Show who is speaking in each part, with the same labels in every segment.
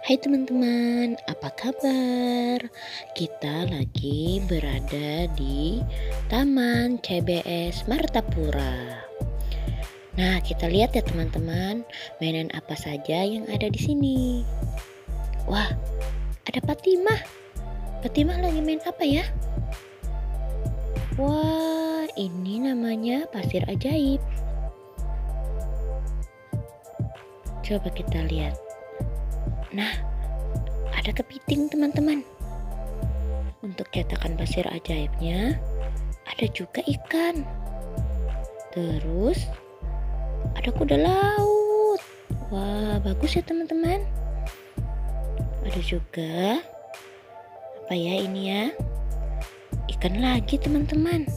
Speaker 1: Hai teman-teman, apa kabar? Kita lagi berada di Taman CBS Martapura. Nah, kita lihat ya teman-teman, mainan apa saja yang ada di sini. Wah, ada Fatimah. Fatimah lagi main apa ya? Wah, ini namanya pasir ajaib. Coba kita lihat. Nah, ada kepiting teman-teman. Untuk cetakan pasir ajaibnya, ada juga ikan. Terus ada kuda laut. Wah, bagus ya teman-teman. Ada juga apa ya ini ya? Ikan lagi teman-teman.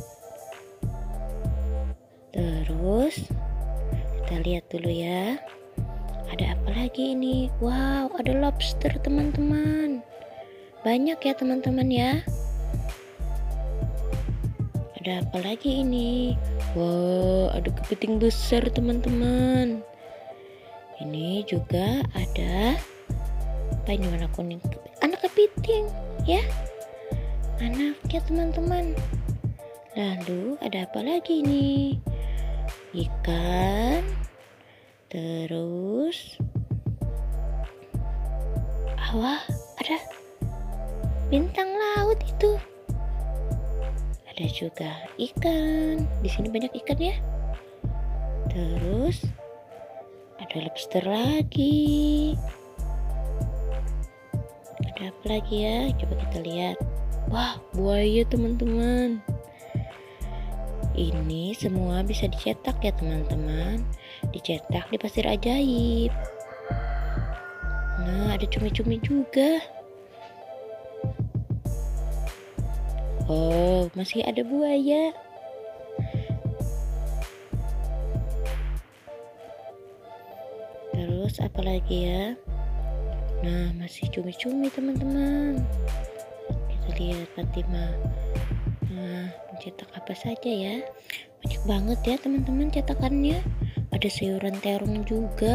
Speaker 1: Terus kita lihat dulu ya. Ada apa lagi ini? Wow, ada lobster teman-teman. Banyak ya teman-teman ya. Ada apa lagi ini? Wow, ada kepiting besar teman-teman. Ini juga ada apa ini warna kuning? Anak kepiting ya. Anaknya teman-teman. Lalu ada apa lagi ini? Ikan. Terus wah, ada bintang laut itu. Ada juga ikan. Di sini banyak ikan ya. Terus ada lobster lagi. Ada apa lagi ya? Coba kita lihat. Wah, buaya teman-teman. Ini semua bisa dicetak ya teman-teman. Dicetak di pasir ajaib. Nah, ada cumi-cumi juga. Oh, masih ada buaya. Terus apa lagi ya? Nah, masih cumi-cumi teman-teman. Kita lihat Fatimah. Nah, mencetak apa saja ya? Banyak banget ya teman-teman cetakannya. Ada sayuran terong juga.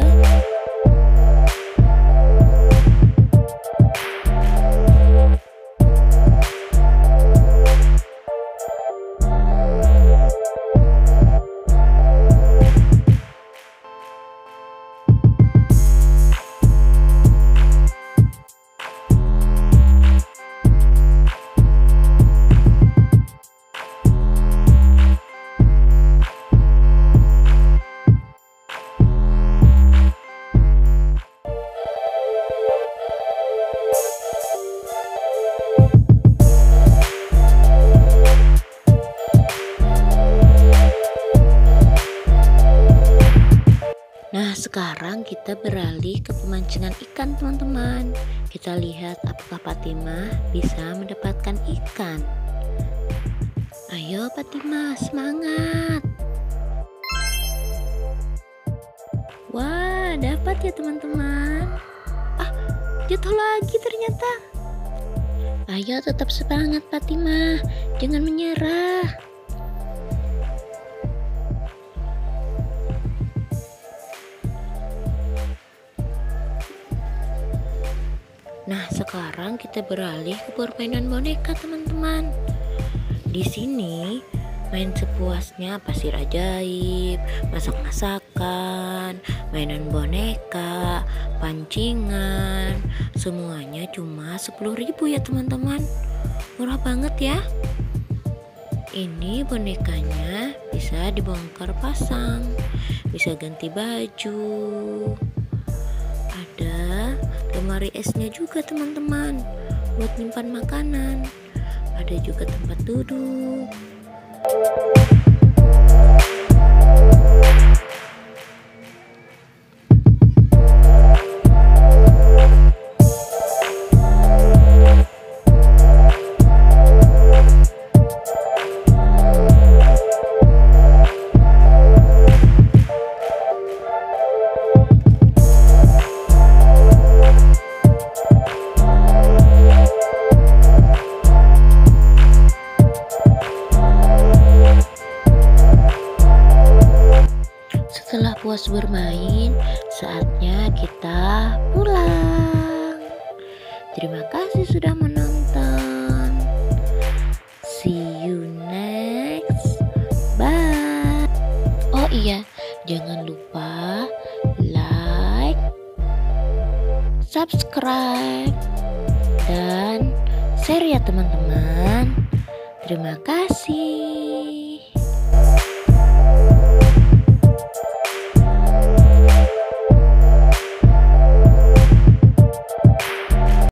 Speaker 1: Nah, sekarang kita beralih ke pemancingan ikan teman-teman. Kita lihat apakah Fatimah bisa mendapatkan ikan. Ayo Fatimah, semangat. Wah, dapat ya teman-teman. Jatuh lagi ternyata. Ayo tetap semangat Fatimah, jangan menyerah. Nah, sekarang kita beralih ke permainan boneka teman-teman. Di sini main sepuasnya pasir ajaib, masak-masakan, mainan boneka, pancingan. Semuanya cuma 10.000 ya teman-teman. Murah banget ya. Ini bonekanya bisa dibongkar pasang, bisa ganti baju. Ada lemari esnya juga teman-teman buat nyimpan makanan. Ada juga tempat duduk. Setelah puas bermain, saatnya kita pulang. Terima kasih sudah menonton. See you next. Bye. Oh iya, jangan lupa like, subscribe, dan share ya teman-teman. Terima kasih.